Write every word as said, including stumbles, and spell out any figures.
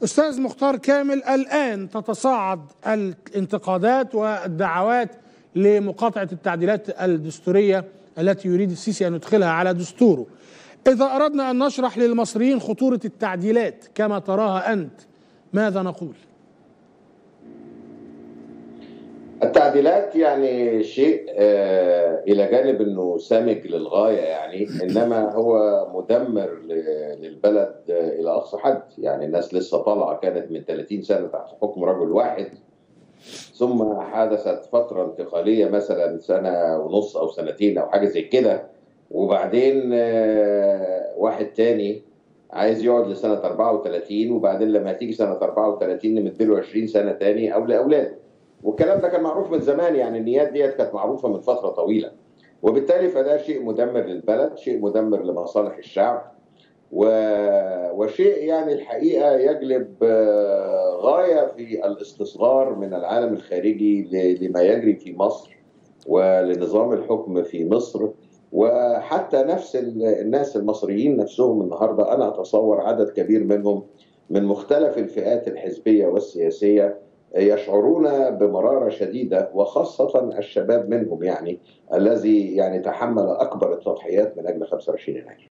أستاذ مختار كامل، الآن تتصاعد الانتقادات والدعوات لمقاطعة التعديلات الدستورية التي يريد السيسي أن يدخلها على دستوره. إذا أردنا أن نشرح للمصريين خطورة التعديلات كما تراها أنت، ماذا نقول؟ التعديلات يعني شيء آه إلى جانب أنه سامج للغاية، يعني إنما هو مدمر للبلد آه إلى أقصى حد. يعني الناس لسه طالعة كانت من ثلاثين سنة تحت حكم رجل واحد، ثم حدثت فترة انتقالية مثلا سنة ونص أو سنتين أو حاجة زي كده، وبعدين آه واحد تاني عايز يقعد لسنة أربعة وثلاثين، وبعدين لما هتيجي سنة أربعة وثلاثين نمدله عشرين سنة تاني أو لأولاده. والكلام ده كان معروف من زمان، يعني النيات ديت كانت معروفة من فترة طويلة، وبالتالي فده شيء مدمر للبلد، شيء مدمر لمصالح الشعب، و... وشيء يعني الحقيقة يجلب غاية في الاستصغار من العالم الخارجي لما يجري في مصر ولنظام الحكم في مصر. وحتى نفس الناس المصريين نفسهم النهاردة أنا أتصور عدد كبير منهم من مختلف الفئات الحزبية والسياسية يشعرون بمرارة شديدة، وخاصة الشباب منهم يعني الذي يعني تحمل أكبر التضحيات من أجل خمسة وعشرين يناير.